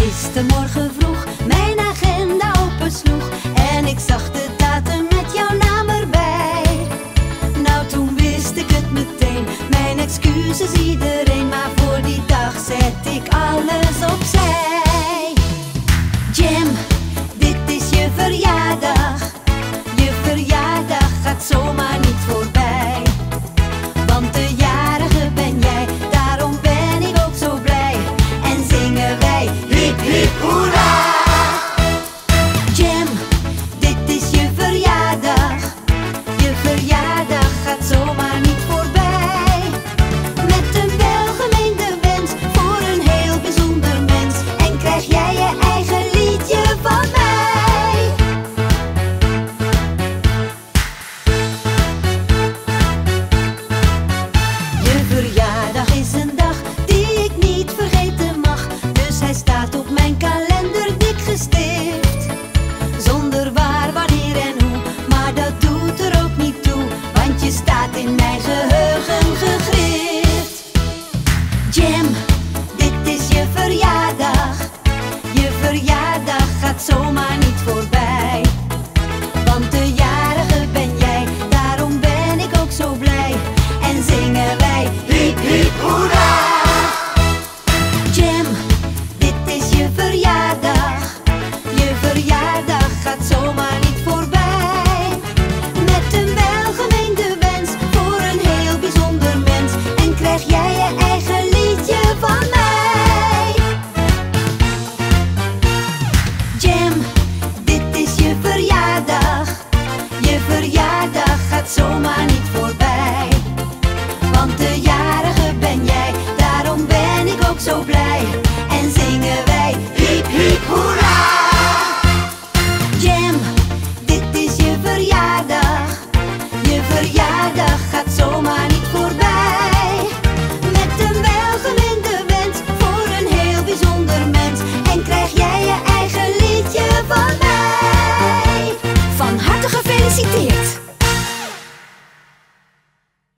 gistermorgen vroeg mijn agenda opensloeg en ik zag de datum met jouw naam erbij. Nou, toen wist ik het meteen, mijn excuses iedereen, maar voor die dag zet ik alles opzij. Jim, dit is je verjaardag. Je verjaardag gaat zomaar niet voorbij, want de jarige ben jij, daarom ben ik ook zo blij. En zingen wij hip hip hoera. Jim, dit is je verjaardag. Je verjaardag gaat zomaar niet voorbij, met een welgemeende wens voor een heel bijzonder mens. En krijg jij je eigen liedje van mij. Je verjaardag is een dag die ik niet vergeten mag, dus hij staat op mijn kalender dik gestift. Zonder waar, wanneer en hoe, maar dat doet er ook niet toe, want je staat in mijn geheugen gegrift. Jim, dit is je verjaardag. Je verjaardag gaat zomaar niet voorbij, want de jarige ben jij, daarom ben ik ook zo blij. En zingen wij hip hip hoera. Jim, dit is je verjaardag. Je verjaardag gaat zomaar niet voorbij, met een welgemeende wens voor een heel bijzonder mens. En krijg jij je eigen liedje van mij. Jim, dit is je verjaardag. Je verjaardag gaat zomaar niet voorbij, want de jarige ben jij, daarom ben ik ook zo blij. En zingen wij hip hip hoera. Jim, dit is je verjaardag. Je verjaardag gaat zomaar niet voorbij, met een welgemeende wens voor een heel bijzonder mens. En krijg jij je eigen liedje van mij. Van harte gefeliciteerd.